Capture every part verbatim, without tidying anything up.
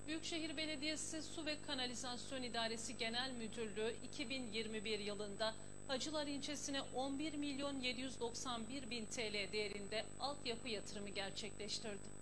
Büyükşehir Belediyesi Su ve Kanalizasyon İdaresi Genel Müdürlüğü iki bin yirmi bir yılında Hacılar ilçesine on bir milyon yedi yüz doksan bir bin T L değerinde altyapı yatırımı gerçekleştirdi.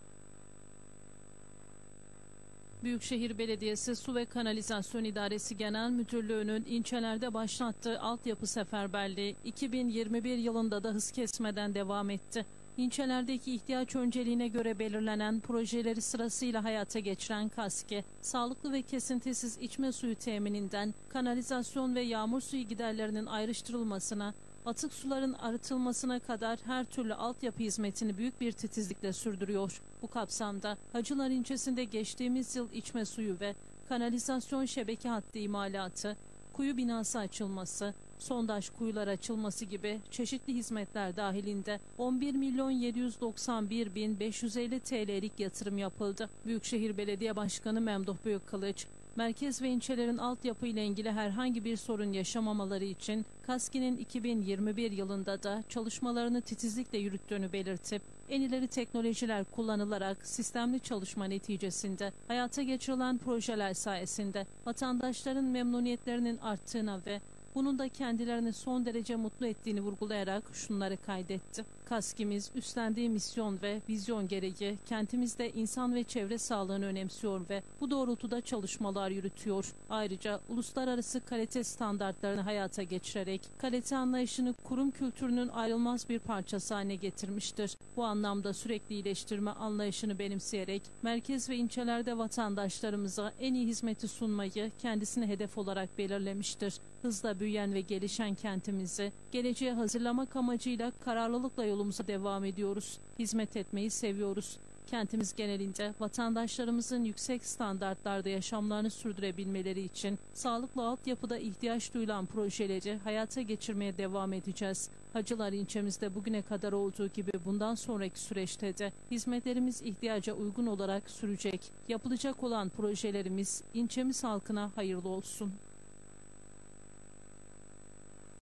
Büyükşehir Belediyesi Su ve Kanalizasyon İdaresi Genel Müdürlüğü'nün ilçelerde başlattığı altyapı seferberliği iki bin yirmi bir yılında da hız kesmeden devam etti. İlçelerdeki ihtiyaç önceliğine göre belirlenen projeleri sırasıyla hayata geçiren KASKİ, sağlıklı ve kesintisiz içme suyu temininden kanalizasyon ve yağmur suyu giderlerinin ayrıştırılmasına, atık suların arıtılmasına kadar her türlü altyapı hizmetini büyük bir titizlikle sürdürüyor. Bu kapsamda Hacılar ilçesinde geçtiğimiz yıl içme suyu ve kanalizasyon şebeke hattı imalatı, kuyu binası açılması, sondaj kuyular açılması gibi çeşitli hizmetler dahilinde on bir milyon yedi yüz doksan bir bin beş yüz elli T L'lik yatırım yapıldı. Büyükşehir Belediye Başkanı Memduh Büyükkılıç, merkez ve ilçelerin altyapı ile ilgili herhangi bir sorun yaşamamaları için KASKİ'nin iki bin yirmi bir yılında da çalışmalarını titizlikle yürüttüğünü belirtip, en ileri teknolojiler kullanılarak sistemli çalışma neticesinde hayata geçirilen projeler sayesinde vatandaşların memnuniyetlerinin arttığına ve bunun da kendilerini son derece mutlu ettiğini vurgulayarak şunları kaydetti. KASKİ'miz üstlendiği misyon ve vizyon gereği kentimizde insan ve çevre sağlığını önemsiyor ve bu doğrultuda çalışmalar yürütüyor. Ayrıca uluslararası kalite standartlarını hayata geçirerek kalite anlayışını kurum kültürünün ayrılmaz bir parçası haline getirmiştir. Bu anlamda sürekli iyileştirme anlayışını benimseyerek merkez ve ilçelerde vatandaşlarımıza en iyi hizmeti sunmayı kendisine hedef olarak belirlemiştir. Hızla büyüyen ve gelişen kentimizi geleceğe hazırlamak amacıyla kararlılıkla yolumuza devam ediyoruz. Hizmet etmeyi seviyoruz. Kentimiz genelinde vatandaşlarımızın yüksek standartlarda yaşamlarını sürdürebilmeleri için sağlıklı altyapıda ihtiyaç duyulan projeleri hayata geçirmeye devam edeceğiz. Hacılar ilçemizde bugüne kadar olduğu gibi bundan sonraki süreçte de hizmetlerimiz ihtiyaca uygun olarak sürecek. Yapılacak olan projelerimiz ilçemiz halkına hayırlı olsun.